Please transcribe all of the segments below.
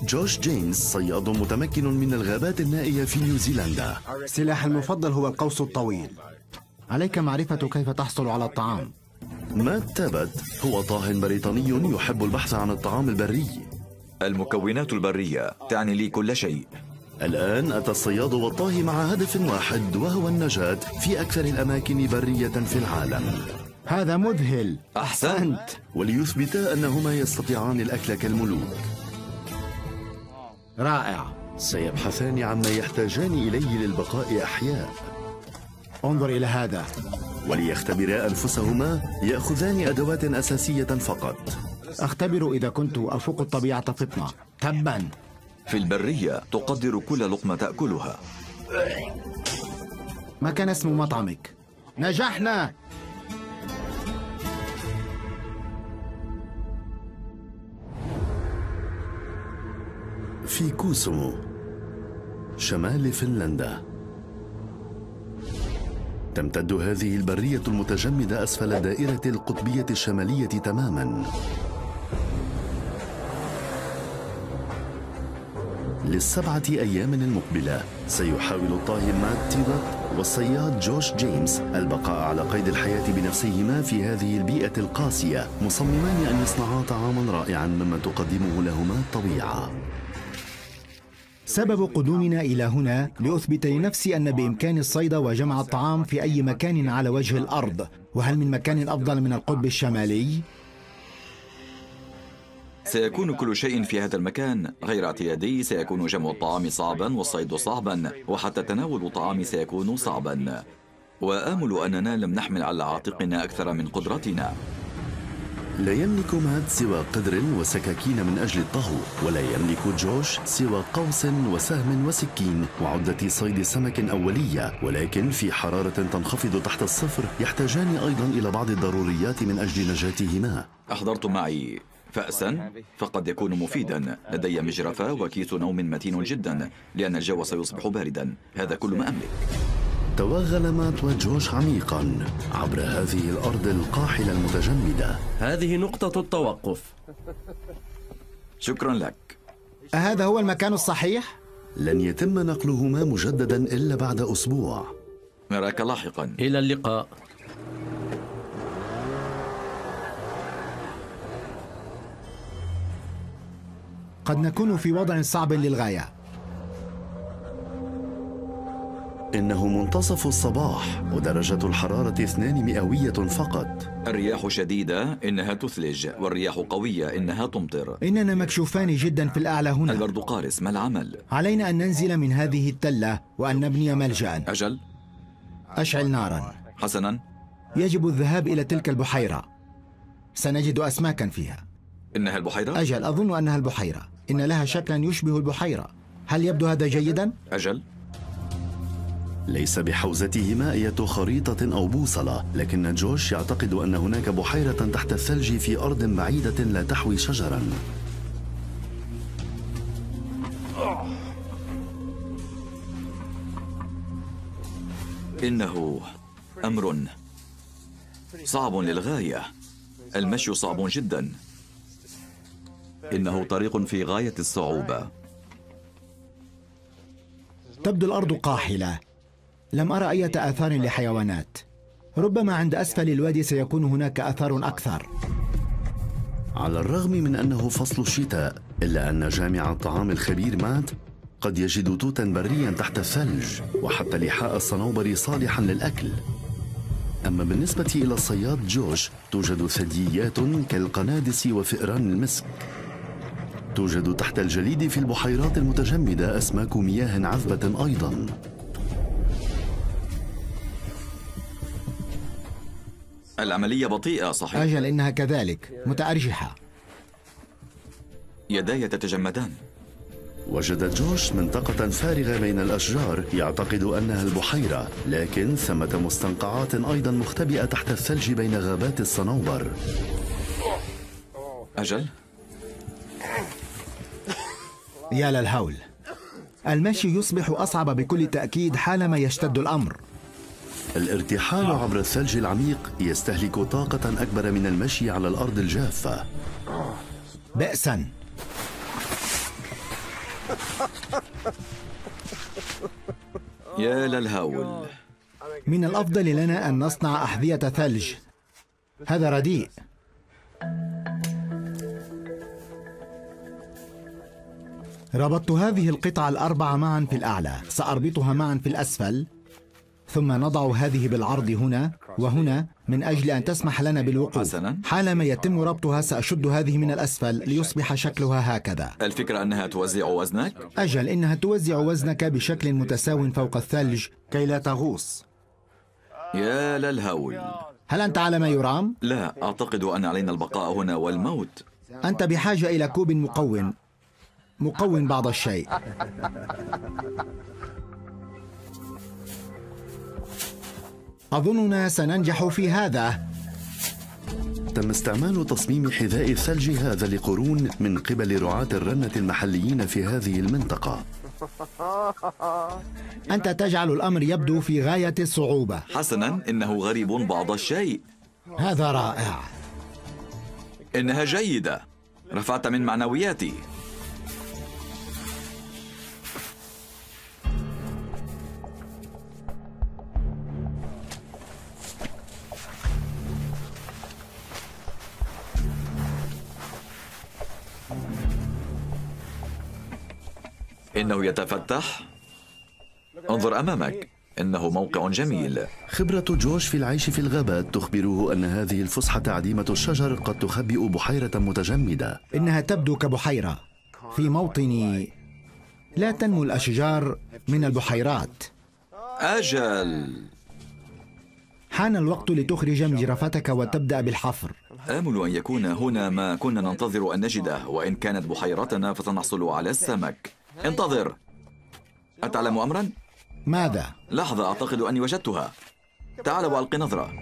جوش جيمس صياد متمكن من الغابات النائية في نيوزيلندا. سلاحي المفضل هو القوس الطويل. عليك معرفة كيف تحصل على الطعام. مات تابت هو طاهٍ بريطاني يحب البحث عن الطعام البري. المكونات البرية تعني لي كل شيء. الآن أتى الصياد والطاهي مع هدف واحد، وهو النجاة في أكثر الأماكن برية في العالم. هذا مذهل. أحسنت. وليثبتا أنهما يستطيعان الأكل كالملوك. رائع. سيبحثان عما يحتاجان إليه للبقاء أحياء. انظر إلى هذا. وليختبرا أنفسهما يأخذان أدوات أساسية فقط. أختبر إذا كنت أفوق الطبيعة فطنة. تبا. في البرية تقدر كل لقمة تأكلها. ما كان اسم مطعمك؟ نجحنا. في كوسومو شمال فنلندا تمتد هذه البرية المتجمدة أسفل دائرة القطبية الشمالية تماماً. للسبعة أيام المقبلة سيحاول الطاهي مات تيبت والصياد جوش جيمس البقاء على قيد الحياة بنفسيهما في هذه البيئة القاسية، مصممان أن يصنعا طعاماً رائعاً مما تقدمه لهما الطبيعة. سبب قدومنا إلى هنا لأثبت لنفسي أن بإمكان الصيد وجمع الطعام في أي مكان على وجه الأرض. وهل من مكان أفضل من القطب الشمالي؟ سيكون كل شيء في هذا المكان غير اعتيادي. سيكون جمع الطعام صعبا والصيد صعبا، وحتى تناول الطعام سيكون صعبا. وآمل أننا لم نحمل على عاتقنا أكثر من قدرتنا. لا يملك مات سوى قدر وسكاكين من أجل الطهو، ولا يملك جوش سوى قوس وسهم وسكين وعدة صيد سمك أولية، ولكن في حرارة تنخفض تحت الصفر يحتاجان أيضا إلى بعض الضروريات من أجل نجاتهما. أحضرت معي فأسا فقد يكون مفيدا. لدي مجرفة وكيس نوم متين جدا لأن الجو سيصبح باردا. هذا كل ما أملك. توغل مات وجوش عميقا عبر هذه الأرض القاحلة المتجمدة. هذه نقطة التوقف. شكرا لك. أهذا هو المكان الصحيح؟ لن يتم نقلهما مجددا إلا بعد أسبوع. نراك لاحقا. إلى اللقاء. قد نكون في وضع صعب للغاية. إنه منتصف الصباح ودرجة الحرارة 2 مئوية فقط. الرياح شديدة إنها تثلج، والرياح قوية إنها تمطر. إننا مكشوفان جدا في الأعلى هنا. البرد قارس. ما العمل؟ علينا أن ننزل من هذه التلة وأن نبني ملجأ. أجل. أشعل نارا. حسنا. يجب الذهاب إلى تلك البحيرة. سنجد أسماكا فيها. إنها البحيرة؟ أجل، أظن أنها البحيرة. إن لها شكلا يشبه البحيرة. هل يبدو هذا جيدا؟ أجل. ليس بحوزتهما أي خريطة أو بوصلة، لكن جوش يعتقد أن هناك بحيرة تحت الثلج في أرض بعيدة لا تحوي شجرا. إنه أمر صعب للغاية. المشي صعب جدا. إنه طريق في غاية الصعوبة. تبدو الأرض قاحلة. لم أرى أي آثار لحيوانات. ربما عند أسفل الوادي سيكون هناك آثار أكثر. على الرغم من أنه فصل الشتاء، إلا أن جامع الطعام الخبير مات قد يجد توتا بريا تحت الثلج، وحتى لحاء الصنوبر صالحا للأكل. أما بالنسبة إلى الصياد جوش، توجد ثدييات كالقنادس وفئران المسك. توجد تحت الجليد في البحيرات المتجمدة أسماك مياه عذبة أيضا. العملية بطيئة صحيح؟ أجل، إنها كذلك متأرجحة. يداي تتجمدان. وجد جوش منطقة فارغة بين الأشجار يعتقد أنها البحيرة، لكن ثمة مستنقعات أيضا مختبئة تحت الثلج بين غابات الصنوبر. أجل. يا للهول. المشي يصبح أصعب بكل تأكيد حالما يشتد الأمر. الارتحال عبر الثلج العميق يستهلك طاقة أكبر من المشي على الأرض الجافة. بأسا. يا للهول. من الأفضل لنا أن نصنع أحذية ثلج. هذا رديء. ربطت هذه القطع الأربعة معا في الأعلى، سأربطها معا في الأسفل، ثم نضع هذه بالعرض هنا وهنا من أجل أن تسمح لنا بالوقوف. حسناً. حالما يتم ربطها سأشد هذه من الأسفل ليصبح شكلها هكذا. الفكرة أنها توزع وزنك؟ أجل، إنها توزع وزنك بشكل متساو فوق الثلج كي لا تغوص. يا للهول. هل أنت على ما يرام؟ لا، أعتقد أن علينا البقاء هنا والموت. أنت بحاجة إلى كوب مقوٍ بعض الشيء. أظننا سننجح في هذا. تم استعمال تصميم حذاء الثلج هذا لقرون من قبل رعاة الرنة المحليين في هذه المنطقة. أنت تجعل الأمر يبدو في غاية الصعوبة. حسناً، إنه غريب بعض الشيء. هذا رائع. إنها جيدة. رفعت من معنوياتي. إنه يتفتح. انظر أمامك، إنه موقع جميل. خبرة جوش في العيش في الغابات تخبره أن هذه الفسحة عديمة الشجر قد تخبئ بحيرة متجمدة. إنها تبدو كبحيرة في موطن لا تنمو الأشجار من البحيرات. أجل. حان الوقت لتخرج مجرفتك وتبدأ بالحفر. آمل أن يكون هنا ما كنا ننتظر أن نجده، وإن كانت بحيرتنا فسنحصل على السمك. انتظر، أتعلم أمرا؟ ماذا؟ لحظة، أعتقد أني وجدتها. تعال وألق نظرة.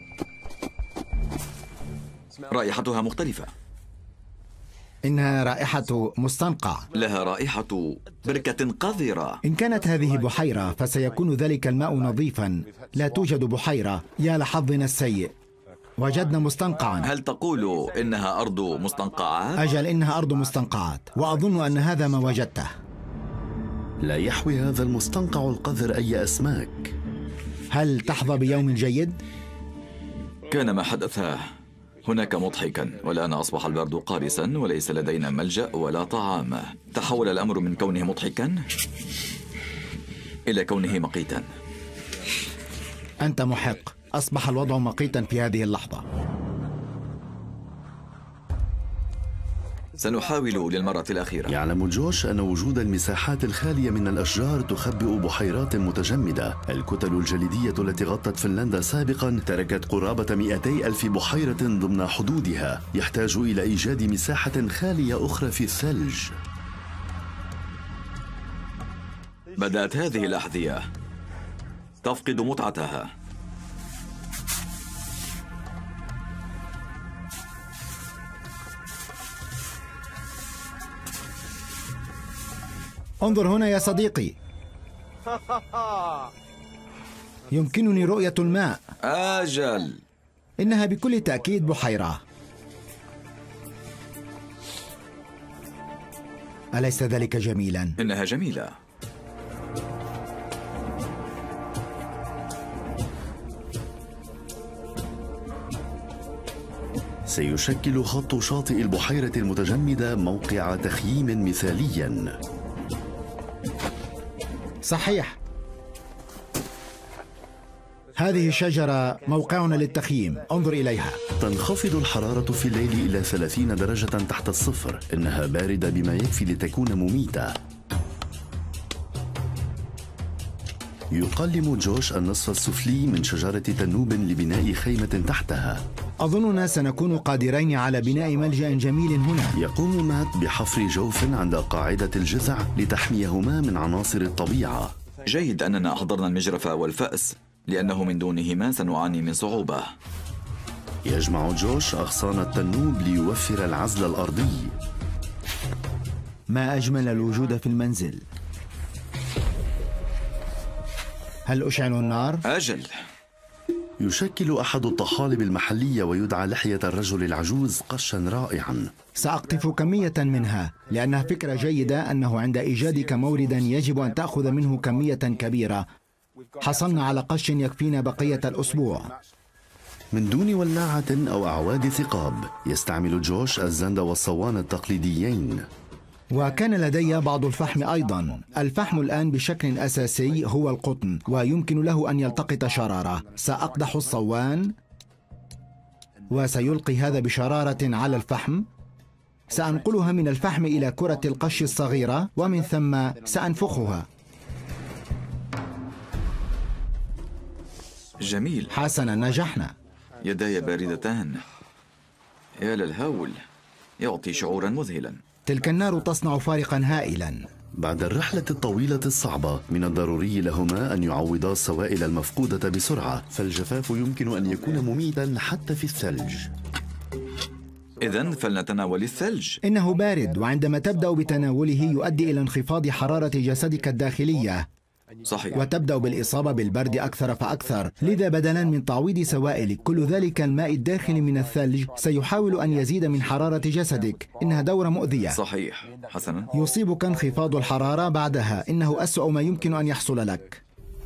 رائحتها مختلفة. إنها رائحة مستنقع. لها رائحة بركة قذرة. إن كانت هذه بحيرة فسيكون ذلك الماء نظيفا. لا توجد بحيرة. يا لحظنا السيء، وجدنا مستنقعا. هل تقول إنها أرض مستنقعات؟ أجل، إنها أرض مستنقعات، وأظن أن هذا ما وجدته. لا يحوي هذا المستنقع القذر أي أسماك. هل تحظى بيوم جيد؟ كان ما حدث هناك مضحكا، والآن أصبح البرد قارسا وليس لدينا ملجأ ولا طعام. تحول الأمر من كونه مضحكا إلى كونه مقيتا. أنت محق. أصبح الوضع مقيتا في هذه اللحظة. سنحاول للمرة الأخيرة. يعلم جوش أن وجود المساحات الخالية من الأشجار تخبئ بحيرات متجمدة. الكتل الجليدية التي غطت فنلندا سابقا تركت قرابة 200,000 بحيرة ضمن حدودها. يحتاج إلى إيجاد مساحة خالية أخرى في الثلج. بدأت هذه الأحذية تفقد متعتها. انظر هنا يا صديقي. يمكنني رؤية الماء. أجل. إنها بكل تأكيد بحيرة. أليس ذلك جميلا؟ إنها جميلة. سيشكل خط شاطئ البحيرة المتجمدة موقع تخييم مثاليا. صحيح. هذه الشجرة موقعنا للتخييم. انظر إليها. تنخفض الحرارة في الليل إلى 30 درجة تحت الصفر. إنها باردة بما يكفي لتكون مميتة. يقلم جوش النصف السفلي من شجرة تنوب لبناء خيمة تحتها. أظننا سنكون قادرين على بناء ملجأ جميل هنا. يقوم مات بحفر جوف عند قاعدة الجذع لتحميهما من عناصر الطبيعة. جيد أننا أحضرنا المجرف والفأس، لأنه من دونهما سنعاني من صعوبة. يجمع جوش أغصان التنوب ليوفر العزل الأرضي. ما أجمل الوجود في المنزل. هل أشعل النار؟ أجل. يشكل أحد الطحالب المحلية ويدعى لحية الرجل العجوز قشا رائعا. سأقطف كمية منها لأنها فكرة جيدة أنه عند إيجادك موردا يجب أن تأخذ منه كمية كبيرة. حصلنا على قش يكفينا بقية الأسبوع. من دون ولاعة أو أعواد ثقاب يستعمل جوش الزند والصوان التقليديين. وكان لدي بعض الفحم أيضا. الفحم الآن بشكل أساسي هو القطن ويمكن له أن يلتقط شرارة. سأقدح الصوان وسيلقي هذا بشرارة على الفحم. سأنقلها من الفحم إلى كرة القش الصغيرة ومن ثم سأنفخها. جميل. حسنا، نجحنا. يداي باردتان. يا للهول، يعطي شعورا مذهلا. تلك النار تصنع فارقا هائلا. بعد الرحلة الطويلة الصعبة من الضروري لهما أن يعوضا السوائل المفقودة بسرعة، فالجفاف يمكن أن يكون مميتا حتى في الثلج. إذن فلنتناول الثلج. إنه بارد، وعندما تبدأ بتناوله يؤدي إلى انخفاض حرارة جسدك الداخلية. صحيح. وتبدأ بالإصابة بالبرد أكثر فأكثر. لذا بدلا من تعويض سوائلك كل ذلك الماء الداخل من الثلج سيحاول أن يزيد من حرارة جسدك. إنها دورة مؤذية. صحيح. حسنا. يصيبك انخفاض الحرارة بعدها. إنه أسوأ ما يمكن أن يحصل لك.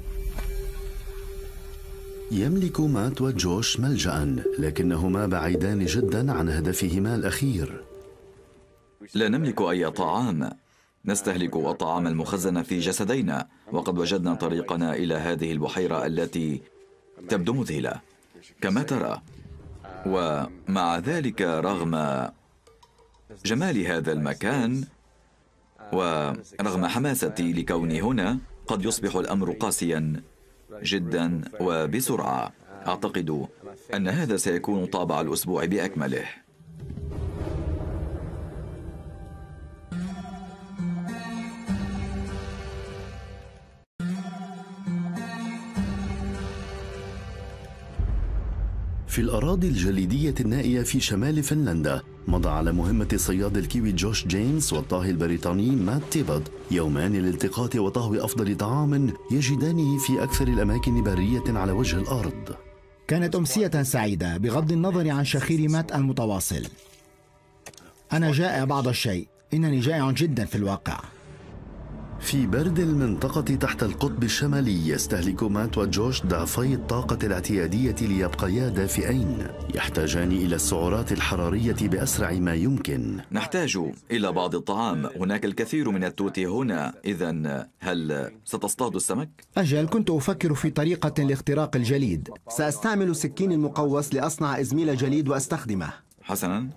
يملك مات وجوش ملجأ، لكنهما بعيدان جدا عن هدفهما الأخير. لا نملك أي طعام. نستهلك الطعام المخزن في جسدينا، وقد وجدنا طريقنا إلى هذه البحيرة التي تبدو مذهلة كما ترى. ومع ذلك رغم جمال هذا المكان ورغم حماستي لكوني هنا، قد يصبح الأمر قاسيا جدا وبسرعة. أعتقد أن هذا سيكون طابع الأسبوع بأكمله. في الأراضي الجليدية النائية في شمال فنلندا، مضى على مهمة صياد الكيوي جوش جيمس والطاهي البريطاني مات تيبت يومان للالتقاط وطهو أفضل طعام يجدانه في أكثر الأماكن برية على وجه الأرض. كانت أمسية سعيدة بغض النظر عن شخير مات المتواصل. أنا جائع بعض الشيء. إنني جائع جدا في الواقع. في برد المنطقة تحت القطب الشمالي يستهلك مات وجوش ضعفي الطاقة الاعتيادية ليبقيا دافئين. يحتاجان إلى السعرات الحرارية بأسرع ما يمكن. نحتاج إلى بعض الطعام. هناك الكثير من التوت هنا. إذن هل ستصطاد السمك؟ أجل، كنت أفكر في طريقة لاختراق الجليد. سأستعمل السكين المقوس لأصنع إزميل جليد وأستخدمه. حسنا.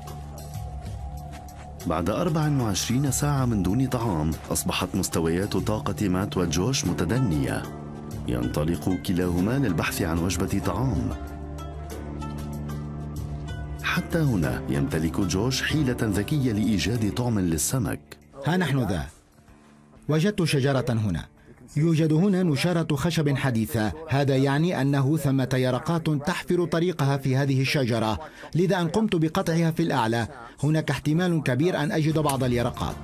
بعد 24 ساعة من دون طعام، أصبحت مستويات طاقة مات وجوش متدنية. ينطلق كلاهما للبحث عن وجبة طعام. حتى هنا يمتلك جوش حيلة ذكية لإيجاد طعم للسمك. ها نحن ذا. وجدت شجرة هنا. يوجد هنا نشارة خشب حديثة. هذا يعني أنه ثمة يرقات تحفر طريقها في هذه الشجرة. لذا أن قمت بقطعها في الأعلى، هناك احتمال كبير أن أجد بعض اليرقات.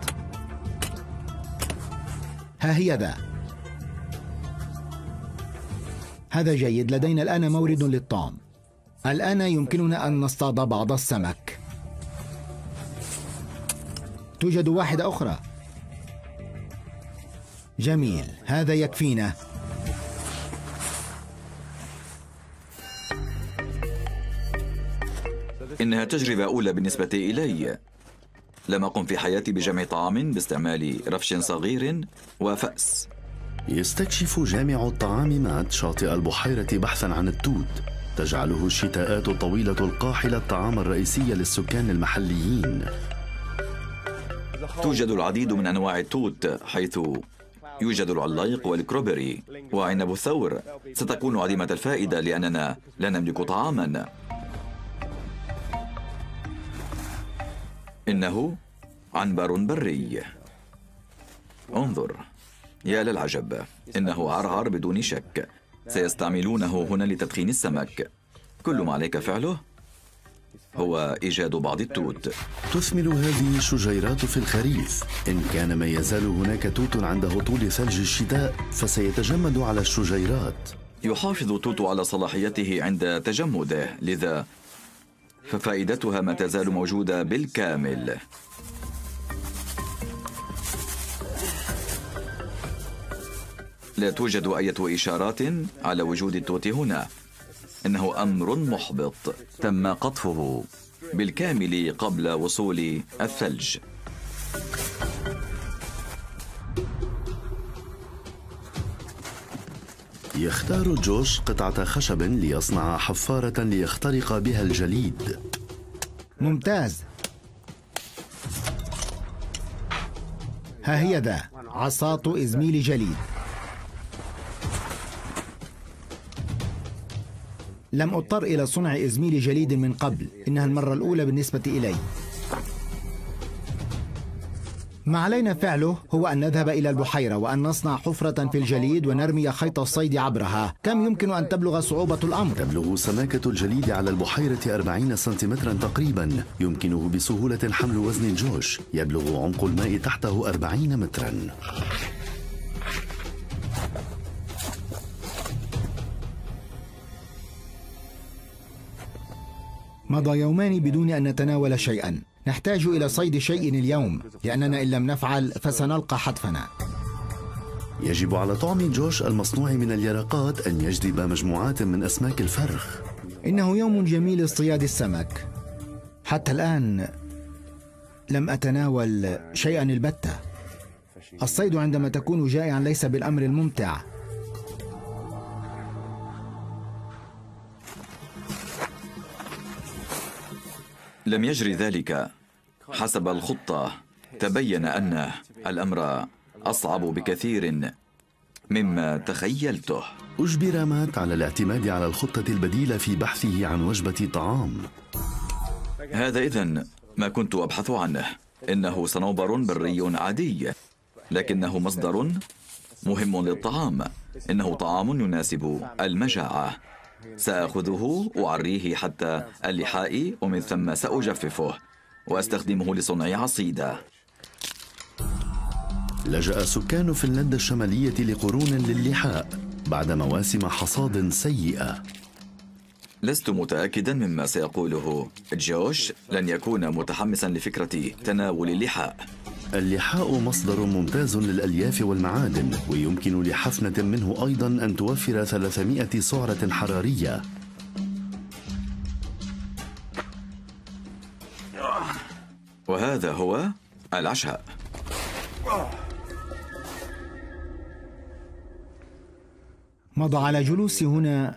ها هي ذا. هذا جيد. لدينا الآن مورد للطعام. الآن يمكننا أن نصطاد بعض السمك. توجد واحدة أخرى. جميل، هذا يكفينا. إنها تجربة أولى بالنسبة إلي. لم أقم في حياتي بجمع طعام باستعمال رفش صغير وفأس. يستكشف جامع الطعام مات شاطئ البحيرة بحثا عن التوت. تجعله الشتاءات الطويلة القاحلة الطعام الرئيسي للسكان المحليين. توجد العديد من أنواع التوت، حيث يوجد العلايق والكروبري وعنب الثور. ستكون عديمة الفائدة لأننا لا نملك طعاما. إنه عنبر بري. انظر، يا للعجب، إنه عرعر بدون شك. سيستعملونه هنا لتدخين السمك. كل ما عليك فعله هو إيجاد بعض التوت. تثمر هذه الشجيرات في الخريف. إن كان ما يزال هناك توت عند هطول ثلج الشتاء، فسيتجمد على الشجيرات. يحافظ توتو على صلاحيته عند تجمده، لذا ففائدتها ما تزال موجودة بالكامل. لا توجد أي إشارات على وجود التوت هنا. إنه أمر محبط، تم قطفه بالكامل قبل وصول الثلج. يختار جوش قطعة خشب ليصنع حفارة ليخترق بها الجليد. ممتاز. ها هي ذا عصاة إزميل جليد. لم أضطر إلى صنع إزميل جليد من قبل، إنها المرة الأولى بالنسبة إلي. ما علينا فعله هو أن نذهب إلى البحيرة وأن نصنع حفرة في الجليد ونرمي خيط الصيد عبرها. كم يمكن أن تبلغ صعوبة الأمر؟ تبلغ سماكة الجليد على البحيرة 40 سنتيمترا تقريبا. يمكنه بسهولة حمل وزن جوش. يبلغ عمق الماء تحته 40 مترا. مضى يومان بدون أن نتناول شيئا. نحتاج إلى صيد شيء اليوم، لأننا إن لم نفعل فسنلقى حتفنا. يجب على طعم جوش المصنوع من اليرقات أن يجذب مجموعات من أسماك الفرخ. إنه يوم جميل لاصطياد السمك. حتى الآن لم أتناول شيئا البتة. الصيد عندما تكون جائعا ليس بالأمر الممتع. لم يجري ذلك حسب الخطة. تبين أن الأمر أصعب بكثير مما تخيلته. أجبر مات على الاعتماد على الخطة البديلة في بحثه عن وجبة طعام. هذا إذن ما كنت أبحث عنه. إنه صنوبر بري عادي، لكنه مصدر مهم للطعام. إنه طعام يناسب المجاعة. سأخذه وأعريه حتى اللحاء، ومن ثم سأجففه وأستخدمه لصنع عصيدة. لجأ سكان فنلندا الشمالية لقرون للحاء بعد مواسم حصاد سيئة. لست متأكدا مما سيقوله جوش. لن يكون متحمسا لفكرة تناول اللحاء. اللحاء مصدر ممتاز للألياف والمعادن، ويمكن لحفنة منه أيضا أن توفر 300 سعرة حرارية. وهذا هو العشاء. مضى على جلوسي هنا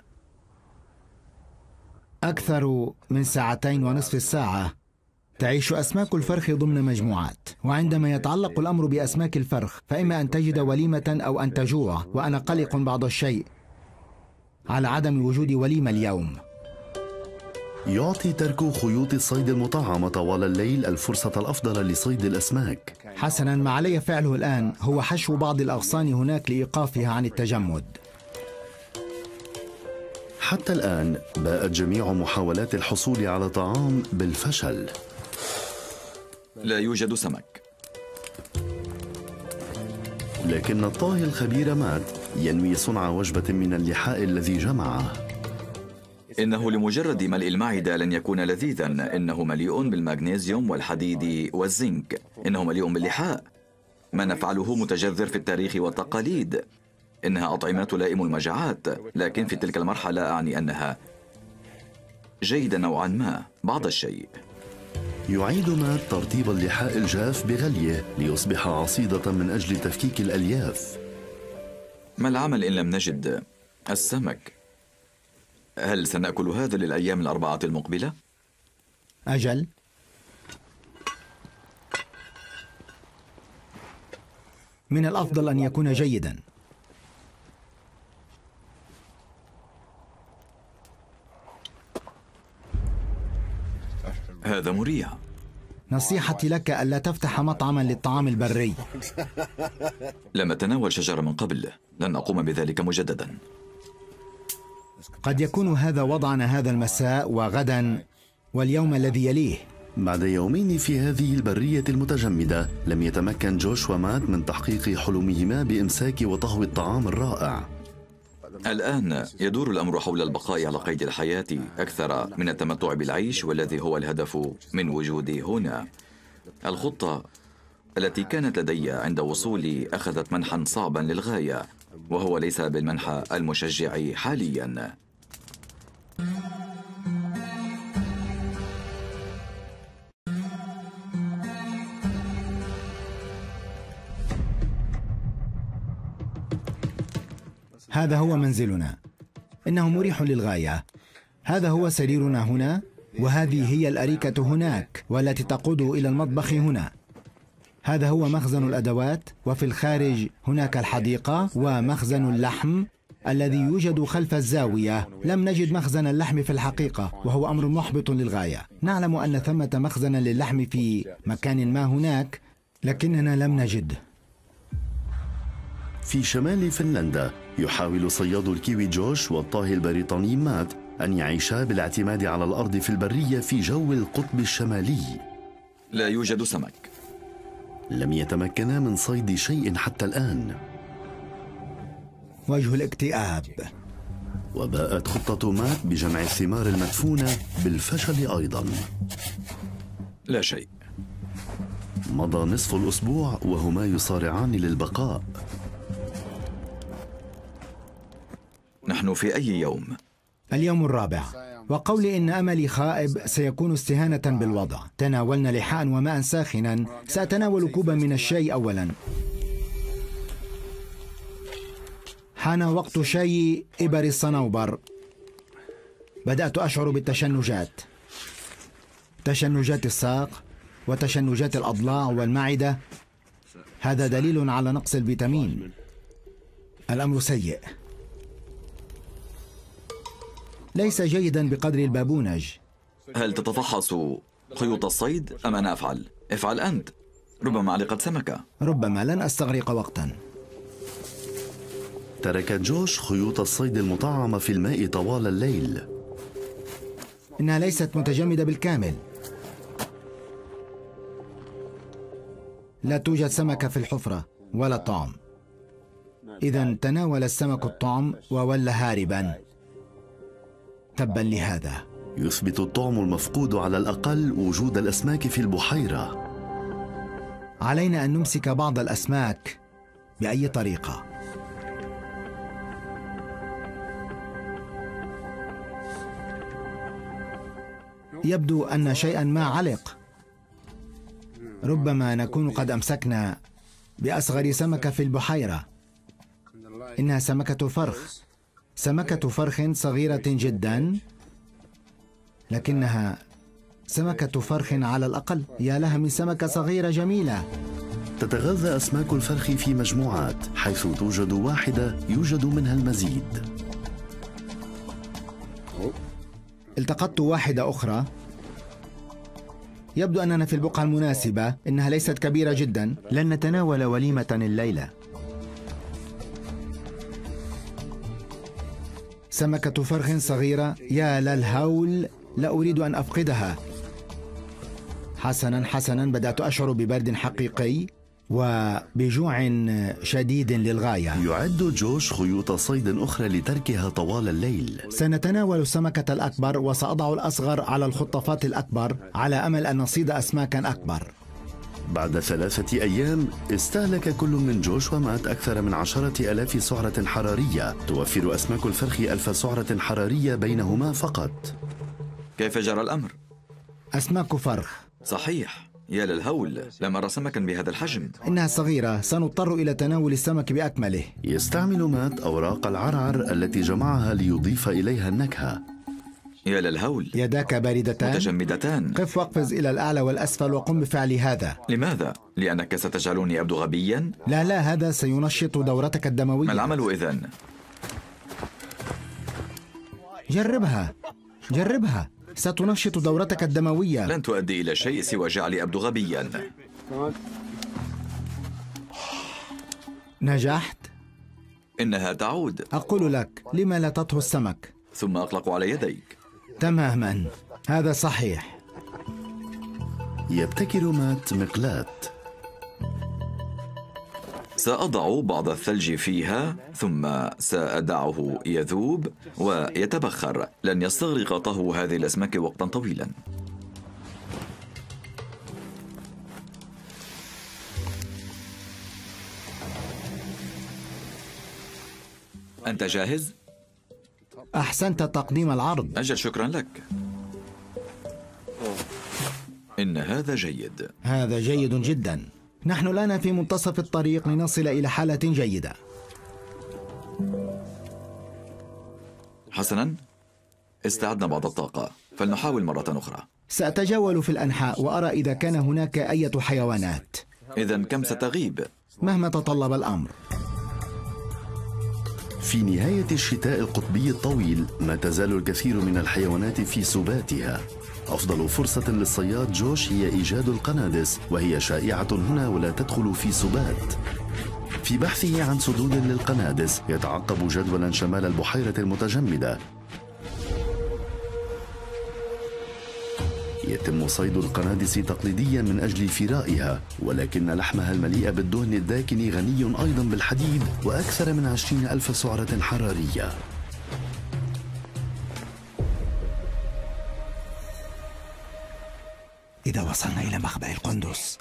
أكثر من 2.5 ساعة. تعيش أسماك الفرخ ضمن مجموعات، وعندما يتعلق الأمر بأسماك الفرخ فإما أن تجد وليمة أو أن تجوع، وأنا قلق بعض الشيء على عدم وجود وليمة اليوم. يعطي ترك خيوط الصيد المطعمة طوال الليل الفرصة الأفضل لصيد الأسماك. حسناً، ما علي فعله الآن هو حشو بعض الأغصان هناك لإيقافها عن التجمد. حتى الآن باءت جميع محاولات الحصول على طعام بالفشل. لا يوجد سمك. لكن الطاهي الخبير مات ينوي صنع وجبة من اللحاء الذي جمعه. إنه لمجرد ملء المعدة لن يكون لذيذا. إنه مليء بالمغنيسيوم والحديد والزنك. إنه مليء باللحاء. ما نفعله متجذر في التاريخ والتقاليد. إنها أطعمة تلائم المجاعات، لكن في تلك المرحلة أعني أنها جيدة نوعا ما، بعض الشيء. يعيد مات ترطيب اللحاء الجاف بغليه ليصبح عصيدة من أجل تفكيك الألياف. ما العمل إن لم نجد السمك؟ هل سنأكل هذا للأيام 4 المقبلة؟ أجل. من الأفضل أن يكون جيداً. هذا مريح. نصيحتي لك ألا تفتح مطعماً للطعام البري. لم أتناول شجرة من قبل. لن أقوم بذلك مجدداً. قد يكون هذا وضعنا هذا المساء وغداً واليوم الذي يليه. بعد يومين في هذه البرية المتجمدة لم يتمكن جوش ومات من تحقيق حلمهما بإمساك وطهو الطعام الرائع. الآن يدور الأمر حول البقاء على قيد الحياة أكثر من التمتع بالعيش، والذي هو الهدف من وجودي هنا. الخطة التي كانت لدي عند وصولي أخذت منحا صعبا للغاية، وهو ليس بالمنحى المشجع حاليا. هذا هو منزلنا، إنه مريح للغاية. هذا هو سريرنا هنا، وهذه هي الأريكة هناك، والتي تقود إلى المطبخ هنا. هذا هو مخزن الأدوات، وفي الخارج هناك الحديقة ومخزن اللحم الذي يوجد خلف الزاوية. لم نجد مخزن اللحم في الحقيقة، وهو أمر محبط للغاية. نعلم أن ثمة مخزنا للحم في مكان ما هناك، لكننا لم نجده. في شمال فنلندا يحاول صياد الكيوي جوش والطاهي البريطاني مات أن يعيشا بالاعتماد على الأرض في البرية في جو القطب الشمالي. لا يوجد سمك. لم يتمكنا من صيد شيء حتى الآن. وجه الاكتئاب. وباءت خطة مات بجمع الثمار المدفونة بالفشل أيضا. لا شيء. مضى نصف الأسبوع وهما يصارعان للبقاء. نحن في أي يوم؟ اليوم الرابع، وقولي إن أملي خائب سيكون استهانة بالوضع. تناولنا لحاء وماء ساخنا. سأتناول كوبا من الشاي أولا. حان وقت شاي إبر الصنوبر. بدأت أشعر بالتشنجات، تشنجات الساق وتشنجات الأضلاع والمعدة. هذا دليل على نقص الفيتامين. الأمر سيء، ليس جيدا بقدر البابونج. هل تتفحص خيوط الصيد أم أنا أفعل؟ افعل أنت. ربما علقت سمكة. ربما لن أستغرق وقتا. ترك جوش خيوط الصيد المطعمة في الماء طوال الليل. إنها ليست متجمدة بالكامل. لا توجد سمكة في الحفرة ولا طعم. إذا تناول السمك الطعم وولى هاربا. تبا لهذا. يثبت الطعم المفقود على الأقل وجود الأسماك في البحيرة. علينا أن نمسك بعض الأسماك بأي طريقة. يبدو أن شيئا ما علق. ربما نكون قد أمسكنا بأصغر سمكة في البحيرة. إنها سمكة فرخ، سمكة فرخ صغيرة جدا، لكنها سمكة فرخ على الأقل. يا لها من سمكة صغيرة جميلة. تتغذى أسماك الفرخ في مجموعات، حيث توجد واحدة يوجد منها المزيد. التقطت واحدة أخرى. يبدو أننا في البقعة المناسبة. إنها ليست كبيرة جدا. لن نتناول وليمة الليلة. سمكة فرخ صغيرة. يا للهول، لا أريد أن أفقدها. حسنا حسنا، بدأت أشعر ببرد حقيقي وبجوع شديد للغاية. يعد جوش خيوط صيد أخرى لتركها طوال الليل. سنتناول السمكة الأكبر وسأضع الأصغر على الخطافات الأكبر على أمل أن نصيد أسماكا أكبر. بعد 3 أيام استهلك كل من جوش ومات أكثر من 10,000 سعرة حرارية. توفر أسماك الفرخ 1000 سعرة حرارية بينهما فقط. كيف جرى الأمر؟ أسماك فرخ. صحيح. يا للهول، لم أرى سمكا بهذا الحجم. إنها صغيرة. سنضطر إلى تناول السمك بأكمله. يستعمل مات أوراق العرعر التي جمعها ليضيف إليها النكهة. يا للهول، يداك باردتان متجمدتان. قف واقفز إلى الأعلى والأسفل وقم بفعل هذا. لماذا؟ لأنك ستجعلني أبدو غبيا؟ لا، هذا سينشط دورتك الدموية. ما العمل إذن؟ جربها، ستنشط دورتك الدموية. لن تؤدي إلى شيء سوى جعلي أبدو غبيا. نجحت. إنها تعود. أقول لك، لما لا تطهو السمك؟ ثم أطلق على يديك. تماما، هذا صحيح. يبتكر مات مقلاة. سأضع بعض الثلج فيها ثم سأدعه يذوب ويتبخر. لن يستغرق طهو هذه الأسماك وقتا طويلا. أنت جاهز؟ أحسنت تقديم العرض. أجل، شكرا لك. إن هذا جيد. هذا جيد جدا. نحن الآن في منتصف الطريق لنصل إلى حالة جيدة. حسنا، استعدنا بعض الطاقة، فلنحاول مرة أخرى. سأتجول في الأنحاء وأرى إذا كان هناك أي حيوانات. إذن كم ستغيب؟ مهما تطلب الأمر. في نهاية الشتاء القطبي الطويل ما تزال الكثير من الحيوانات في سباتها. أفضل فرصة للصياد جوش هي إيجاد القنادس، وهي شائعة هنا ولا تدخل في سبات. في بحثه عن سدود للقنادس يتعقب جدولا شمال البحيرة المتجمدة. يتم صيد القنادس تقليديا من أجل فرائها، ولكن لحمها المليء بالدهن الداكن غني أيضا بالحديد وأكثر من 20,000 سعرة حرارية. إذا وصلنا إلى مخبأ القندس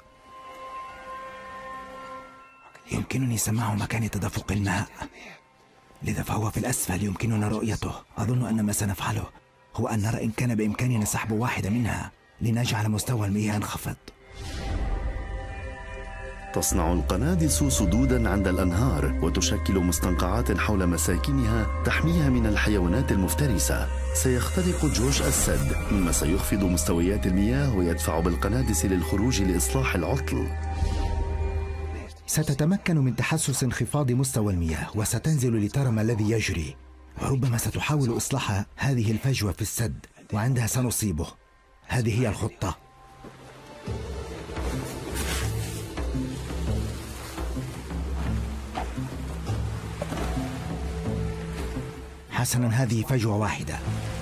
يمكنني سماع مكان تدفق الماء، لذا فهو في الأسفل يمكننا رؤيته. أظن أن ما سنفعله هو أن نرى إن كان بإمكاننا سحب واحدة منها لنجعل مستوى المياه ينخفض. تصنع القنادس سدودا عند الأنهار وتشكل مستنقعات حول مساكنها تحميها من الحيوانات المفترسة. سيخترق جوش السد، مما سيخفض مستويات المياه ويدفع بالقنادس للخروج لإصلاح العطل. ستتمكن من تحسس انخفاض مستوى المياه وستنزل لترى ما الذي يجري. ربما ستحاول إصلاح هذه الفجوة في السد وعندها سنصيبه. هذه هي الخطة. حسنا، هذه فجوة واحدة.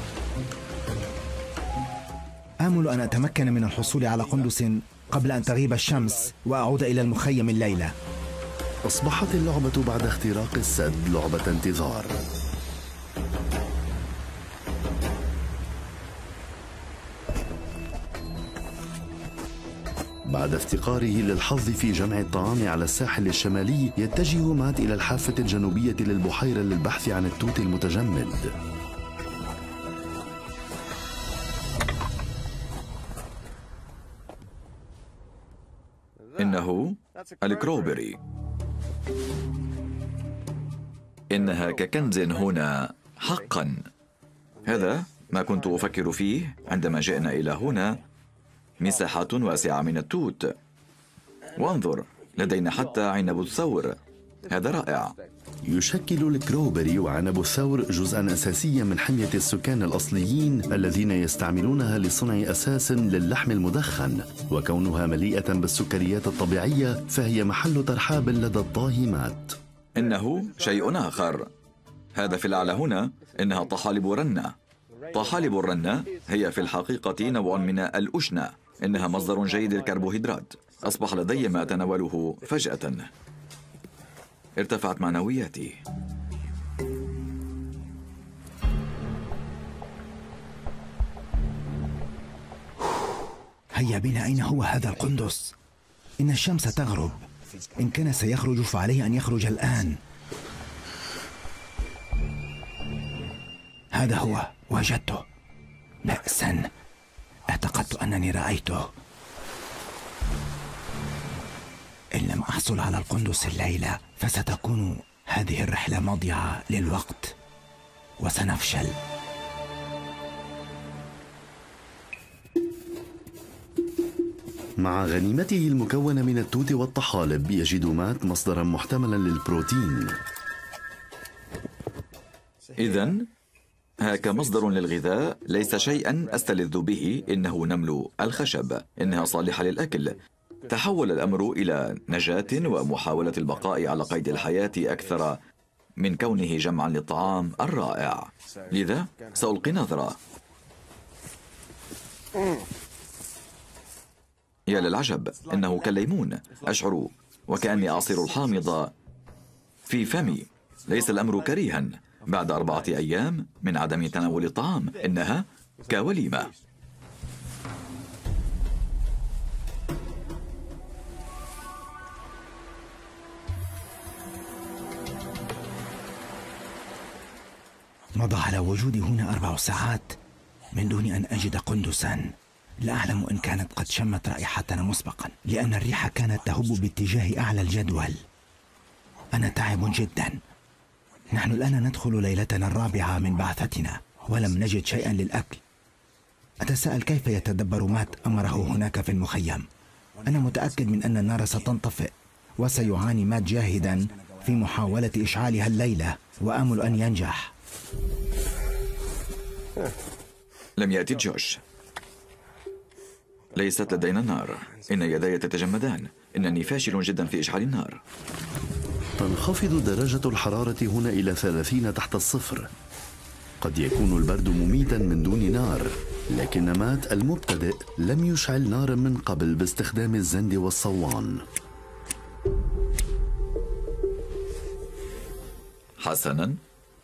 آمل أن أتمكن من الحصول على قندس قبل أن تغيب الشمس وأعود إلى المخيم الليلة. أصبحت اللعبة بعد اختراق السد لعبة انتظار. بعد افتقاره للحظ في جمع الطعام على الساحل الشمالي، يتجه مات إلى الحافة الجنوبية للبحيرة للبحث عن التوت المتجمد. إنه الكروبري. إنها ككنز هنا حقا. هذا ما كنت أفكر فيه عندما جئنا إلى هنا. مساحة واسعة من التوت. وانظر، لدينا حتى عنب الثور. هذا رائع. يشكل الكروبري وعنب الثور جزءاً أساسياً من حمية السكان الأصليين الذين يستعملونها لصنع أساس للحم المدخن، وكونها مليئة بالسكريات الطبيعية فهي محل ترحاب لدى الطاهمات. إنه شيء آخر. هذا في الأعلى هنا إنها طحالب رنة. طحالب الرنة هي في الحقيقة نوع من الأشنة. إنها مصدر جيد للكربوهيدرات. أصبح لدي ما أتناوله فجأة. ارتفعت معنوياتي. هيا بنا، أين هو هذا القندس؟ إن الشمس تغرب. إن كان سيخرج فعليه أن يخرج الآن. هذا هو، وجدته. بأسا، اعتقدت أنني رأيته. إن لم أحصل على القندس الليلة فستكون هذه الرحلة مضيعة للوقت وسنفشل. مع غنيمته المكونة من التوت والطحالب يجد مات مصدرا محتملا للبروتين. إذن هاك مصدر للغذاء ليس شيئا أستلذ به. إنه نمل الخشب. إنها صالحة للأكل. تحول الأمر إلى نجاة ومحاولة البقاء على قيد الحياة أكثر من كونه جمعا للطعام الرائع. لذا سألقي نظرة. يا للعجب، إنه كالليمون. أشعر وكأني أعصر الحامض في فمي. ليس الأمر كريها بعد 4 أيام من عدم تناول الطعام، إنها كوليمة. مضى على وجودي هنا 4 ساعات من دون أن أجد قندسا. لا أعلم إن كانت قد شمت رائحتنا مسبقا، لأن الريح كانت تهب باتجاه أعلى الجدول. أنا تعب جدا. نحن الآن ندخل ليلتنا 4 من بعثتنا ولم نجد شيئا للأكل. أتساءل كيف يتدبر مات أمره هناك في المخيم. أنا متأكد من أن النار ستنطفئ، وسيعاني مات جاهدا في محاولة إشعالها الليلة، وآمل أن ينجح. لم يأتي جوش. ليست لدينا نار. إن يداي تتجمدان. إنني فاشل جدا في إشعال النار. تنخفض درجة الحرارة هنا إلى 30 تحت الصفر. قد يكون البرد مميتا من دون نار، لكن مات المبتدئ لم يشعل نارا من قبل باستخدام الزند والصوان. حسنا،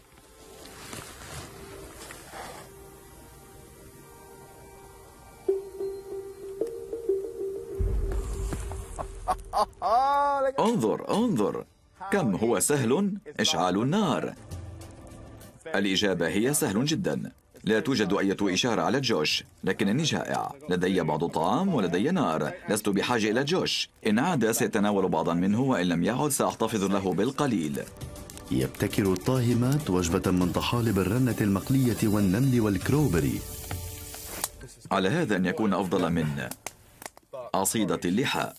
انظر كم هو سهل إشعال النار. الإجابة هي سهل جدا. لا توجد أي إشارة على جوش، لكنني جائع. لدي بعض الطعام ولدي نار. لست بحاجة إلى جوش. إن عاد سيتناول بعضا منه، وإن لم يعد سأحتفظ له بالقليل. يبتكر الطاهمات وجبة من طحالب الرنة المقلية والنمل والكروبري. على هذا أن يكون أفضل من عصيدة اللحاء.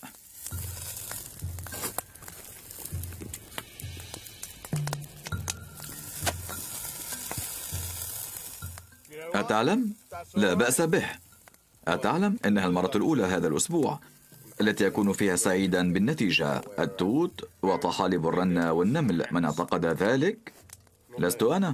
أتعلم؟ لا بأس به. أتعلم أنها المرة الأولى هذا الأسبوع التي أكون فيها سعيدا بالنتيجة. التوت وطحالب الرنة والنمل. من اعتقد ذلك؟ لست أنا.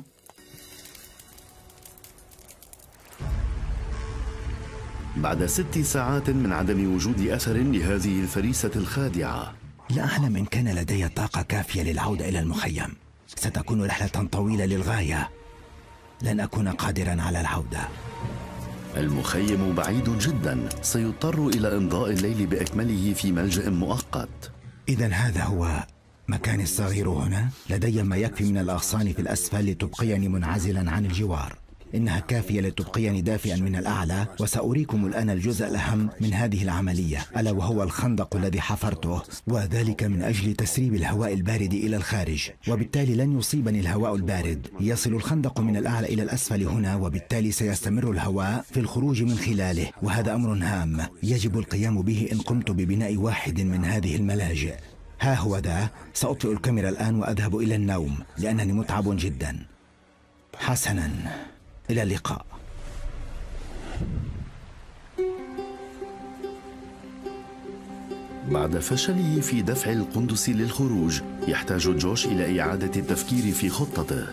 بعد 6 ساعات من عدم وجود أثر لهذه الفريسة الخادعة. لا أعلم إن كان لدي طاقة كافية للعودة إلى المخيم. ستكون رحلة طويلة للغاية. لن أكون قادرا على العودة. المخيم بعيد جدا. سيضطر إلى إمضاء الليل بأكمله في ملجأ مؤقت. إذن هذا هو مكاني الصغير هنا. لدي ما يكفي من الأغصان في الأسفل لتبقيني منعزلا عن الجوار. إنها كافية لتبقيني دافئا من الأعلى. وسأريكم الآن الجزء الأهم من هذه العملية، ألا وهو الخندق الذي حفرته، وذلك من أجل تسريب الهواء البارد إلى الخارج، وبالتالي لن يصيبني الهواء البارد. يصل الخندق من الأعلى إلى الأسفل هنا، وبالتالي سيستمر الهواء في الخروج من خلاله، وهذا أمر هام يجب القيام به إن قمت ببناء واحد من هذه الملاجئ. ها هو ذا. سأطفئ الكاميرا الآن وأذهب إلى النوم لأنني متعب جدا. حسنا، إلى اللقاء. بعد فشله في دفع القندس للخروج، يحتاج جوش إلى إعادة التفكير في خطته.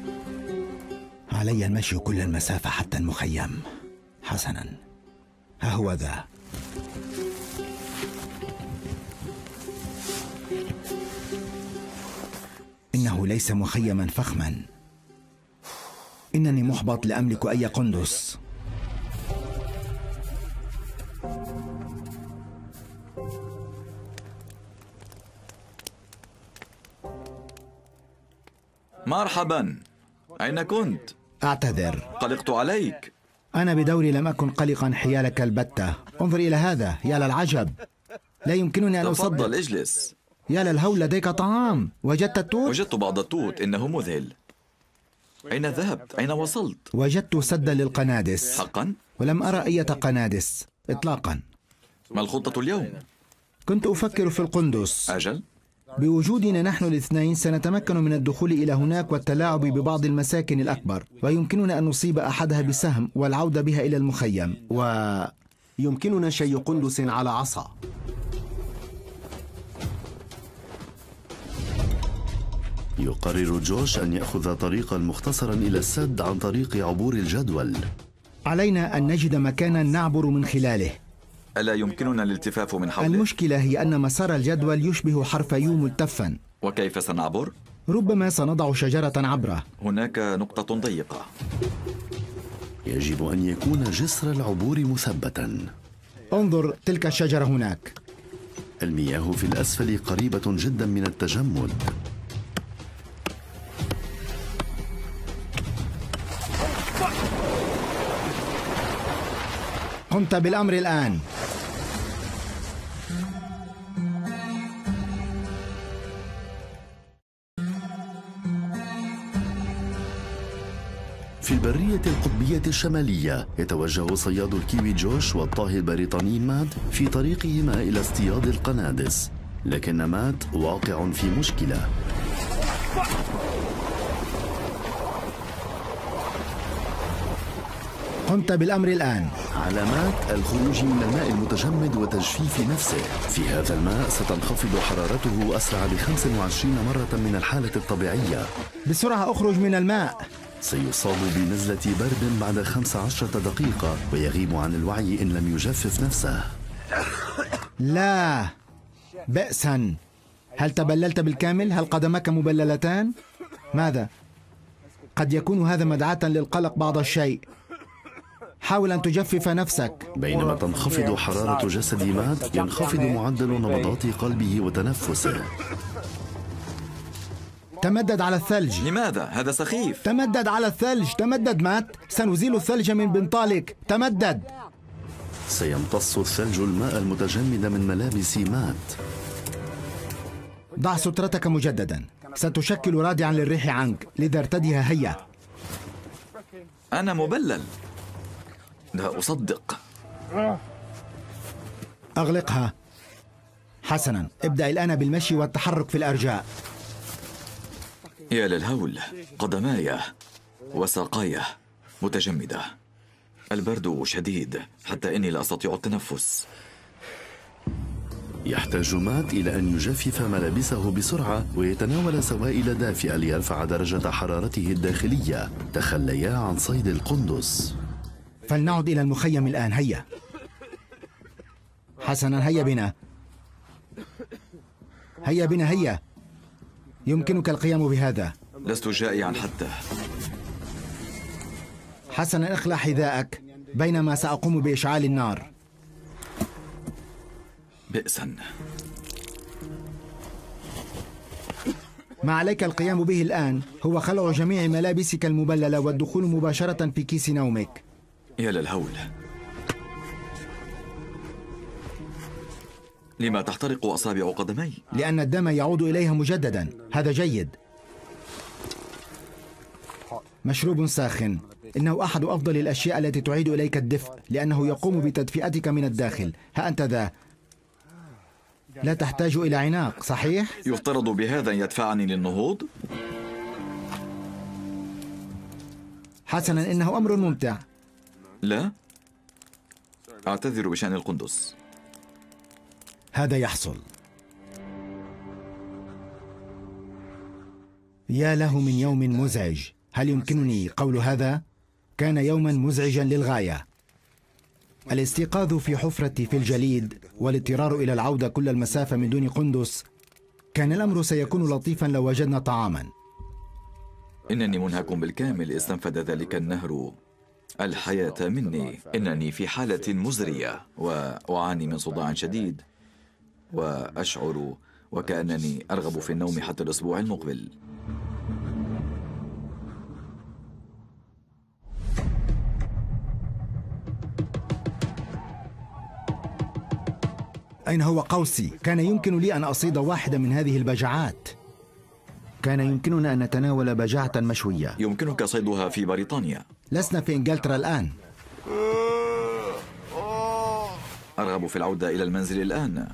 علي المشي كل المسافة حتى المخيم. حسنا، ها هو ذا. إنه ليس مخيما فخما. إنني محبط، لا أملك أي قندس. مرحبا. أين كنت؟ أعتذر. قلقت عليك. أنا بدوري لم أكن قلقا حيالك البتة. انظر إلى هذا، يا للعجب. لا يمكنني أن أصدق. تفضل اجلس. يا للهول، لديك طعام. وجدت التوت؟ وجدت بعض التوت. إنه مذهل. أين ذهبت؟ أين وصلت؟ وجدت سدا للقنادس. حقا؟ ولم أرى أي قنادس إطلاقا. ما الخطة اليوم؟ كنت أفكر في القندس. أجل؟ بوجودنا نحن الاثنين سنتمكن من الدخول إلى هناك والتلاعب ببعض المساكن الأكبر، ويمكننا أن نصيب أحدها بسهم والعودة بها إلى المخيم، ويمكننا شي قندس على عصا. يقرر جوش أن يأخذ طريقا مختصرا إلى السد عن طريق عبور الجدول. علينا أن نجد مكانا نعبر من خلاله. ألا يمكننا الالتفاف من حوله؟ المشكلة هي أن مسار الجدول يشبه حرف يو ملتفا. وكيف سنعبر؟ ربما سنضع شجرة عبره. هناك نقطة ضيقة. يجب أن يكون جسر العبور مثبتا. انظر تلك الشجرة هناك. المياه في الأسفل قريبة جدا من التجمد. قمت بالأمر الآن. في البرية القطبية الشمالية يتوجه صياد الكيوي جوش والطاهي البريطاني مات في طريقهما إلى اصطياد القنادس، لكن مات واقع في مشكلة. قمت بالأمر الآن. على مات الخروج من الماء المتجمد وتجفيف نفسه. في هذا الماء ستنخفض حرارته أسرع ب25 مرة من الحالة الطبيعية. بسرعة أخرج من الماء. سيصاب بنزلة برد بعد 15 دقيقة ويغيب عن الوعي إن لم يجفف نفسه. لا، بئسا. هل تبللت بالكامل؟ هل قدمك مبللتان؟ ماذا؟ قد يكون هذا مدعاة للقلق بعض الشيء. حاول أن تجفف نفسك. بينما تنخفض حرارة جسد مات ينخفض معدل نبضات قلبه وتنفسه. تمدد على الثلج. لماذا؟ هذا سخيف. تمدد على الثلج. تمدد مات. سنزيل الثلج من بنطالك. تمدد. سيمتص الثلج الماء المتجمد من ملابس مات. ضع سترتك مجددا. ستشكل رادعا للريح عنك، لذا ارتدها هيا. أنا مبلل. لا أصدق. أغلقها. حسنا، ابدأ الآن بالمشي والتحرك في الأرجاء. يا للهول، قدماي وساقاي متجمدة. البرد شديد حتى إني لا أستطيع التنفس. يحتاج مات إلى أن يجفف ملابسه بسرعة ويتناول سوائل دافئة ليرفع درجة حرارته الداخلية. تخليا عن صيد القندس. فلنعد إلى المخيم الآن. هيا. حسنا، هيا بنا. هيا بنا، هيا. يمكنك القيام بهذا. لست جائعا حتى. حسنا، اخلع حذاءك بينما سأقوم بإشعال النار. بئسا. ما عليك القيام به الآن هو خلع جميع ملابسك المبللة والدخول مباشرة في كيس نومك. يا للهول. لما تحترق أصابع قدمي؟ لأن الدم يعود إليها مجددا. هذا جيد. مشروب ساخن. إنه أحد أفضل الأشياء التي تعيد إليك الدفء، لأنه يقوم بتدفئتك من الداخل. ها أنت ذا. لا تحتاج إلى عناق، صحيح؟ يفترض بهذا أن يدفعني للنهوض؟ حسنا، إنه أمر ممتع. لا، أعتذر بشأن القندس. هذا يحصل. يا له من يوم مزعج. هل يمكنني قول هذا؟ كان يوما مزعجا للغاية. الاستيقاظ في حفرة في الجليد والاضطرار إلى العودة كل المسافة من دون قندس. كان الأمر سيكون لطيفا لو وجدنا طعاما. إنني منهك بالكامل. استنفد ذلك النهر الحياة مني. إنني في حالة مزرية وأعاني من صداع شديد، وأشعر وكأنني أرغب في النوم حتى الأسبوع المقبل. أين هو قوسي؟ كان يمكن لي أن أصيد واحدة من هذه البجعات. كان يمكننا أن نتناول بجعة مشوية. يمكنك صيدها في بريطانيا. لسنا في إنجلترا الآن. أرغب في العودة إلى المنزل الآن.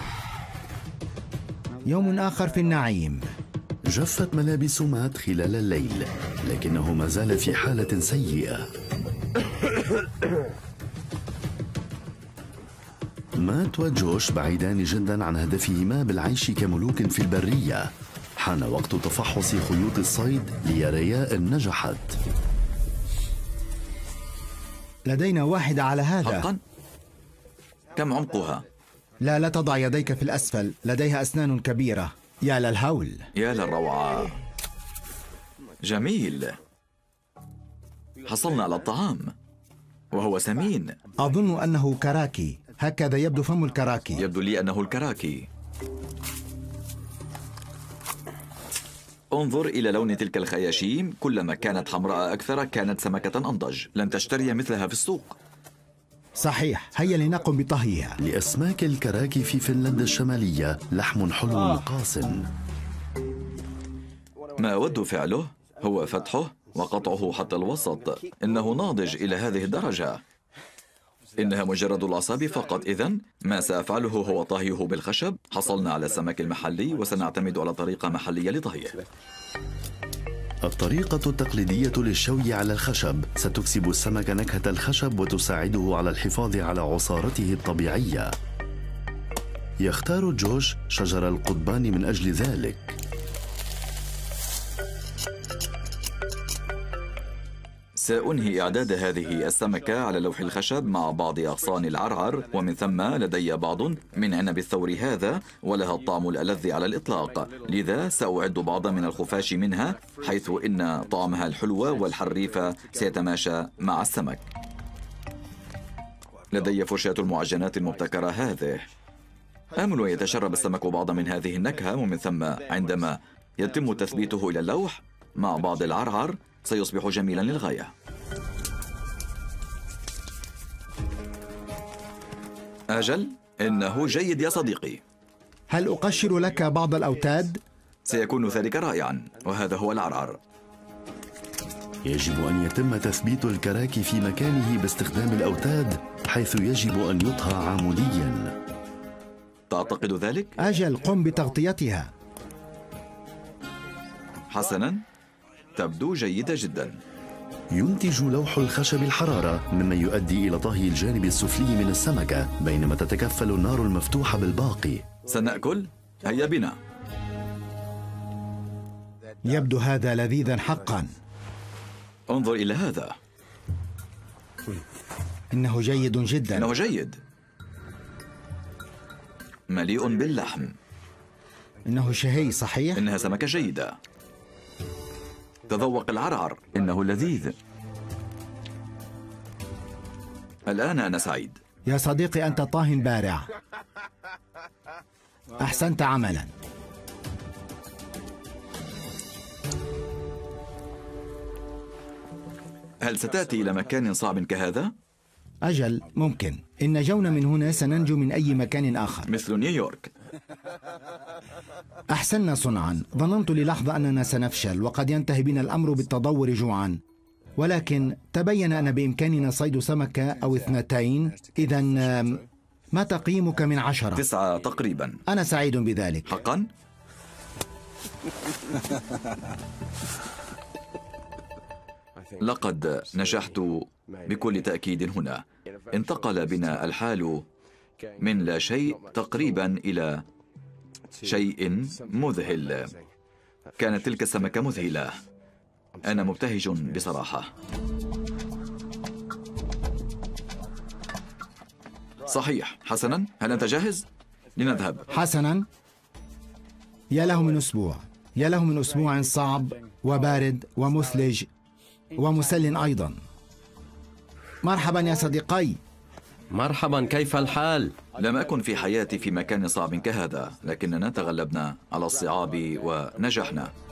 يوم آخر في النعيم. جفت ملابس مات خلال الليل، لكنه ما زال في حالة سيئة. مات وجوش بعيدان جدا عن هدفهما بالعيش كملوك في البرية. حان وقت تفحص خيوط الصيد ليريا إن نجحت. لدينا واحدة على هذا. حقا؟ كم عمقها؟ لا تضع يديك في الأسفل، لديها أسنان كبيرة. يا للهول. يا للروعة. جميل. حصلنا على الطعام وهو سمين. أظن أنه كراكي، هكذا يبدو فم الكراكي. يبدو لي أنه الكراكي. انظر إلى لون تلك الخياشيم، كلما كانت حمراء أكثر كانت سمكة أنضج. لن تشتري مثلها في السوق. صحيح، هيا لنقم بطهيها. لأسماك الكراكي في فنلندا الشمالية لحم حلو قاس. ما أود فعله هو فتحه وقطعه حتى الوسط. إنه ناضج إلى هذه الدرجة. إنها مجرد الأعصاب فقط. إذن ما سأفعله هو طهيه بالخشب. حصلنا على السمك المحلي وسنعتمد على طريقة محلية لطهيه. الطريقة التقليدية للشوي على الخشب ستكسب السمك نكهة الخشب وتساعده على الحفاظ على عصارته الطبيعية. يختار جوش شجر القضبان من أجل ذلك. سأنهي إعداد هذه السمكة على لوح الخشب مع بعض أغصان العرعر، ومن ثم لدي بعض من عنب الثور هذا، ولها الطعم الألذ على الإطلاق. لذا سأعد بعضا من الخفاش منها، حيث إن طعمها الحلو والحريف سيتماشى مع السمك. لدي فرشاة المعجنات المبتكرة هذه. آمل أن يتشرب السمك بعضا من هذه النكهة، ومن ثم عندما يتم تثبيته إلى اللوح مع بعض العرعر سيصبح جميلا للغاية. أجل، إنه جيد يا صديقي. هل أقشر لك بعض الأوتاد؟ سيكون ذلك رائعا، وهذا هو العرعر. يجب أن يتم تثبيت الكراكي في مكانه باستخدام الأوتاد، حيث يجب أن يطهى عموديا. تعتقد ذلك؟ أجل، قم بتغطيتها. حسنا، تبدو جيدة جدا. ينتج لوح الخشب الحرارة، مما يؤدي إلى طهي الجانب السفلي من السمكة، بينما تتكفل النار المفتوحة بالباقي. سنأكل؟ هيا بنا. يبدو هذا لذيذا حقا. انظر إلى هذا. إنه جيد جدا. إنه جيد. مليء باللحم. إنه شهي، صحيح؟ إنها سمكة جيدة. تذوق العرعر، إنه لذيذ. الآن أنا سعيد. يا صديقي، أنت طاه بارع. أحسنت عملا. هل ستأتي إلى مكان صعب كهذا؟ أجل، ممكن. إن نجونا من هنا سننجو من أي مكان آخر. مثل نيويورك. أحسننا صنعا. ظننت للحظة أننا سنفشل وقد ينتهي بنا الأمر بالتضور جوعا، ولكن تبين أن بإمكاننا صيد سمكة أو 2. إذا ما تقييمك من 10؟ 9 تقريبا. أنا سعيد بذلك. حقا؟ لقد نجحت بكل تأكيد هنا. انتقل بنا الحال من لا شيء تقريبا إلى شيء مذهل. كانت تلك السمكة مذهلة. أنا مبتهج بصراحة. صحيح. حسنا، هل أنت جاهز؟ لنذهب. حسنا. يا له من أسبوع، يا له من أسبوع صعب وبارد ومثلج ومسل أيضا. مرحبا يا صديقي. مرحبا، كيف الحال؟ لم أكن في حياتي في مكان صعب كهذا، لكننا تغلبنا على الصعاب ونجحنا.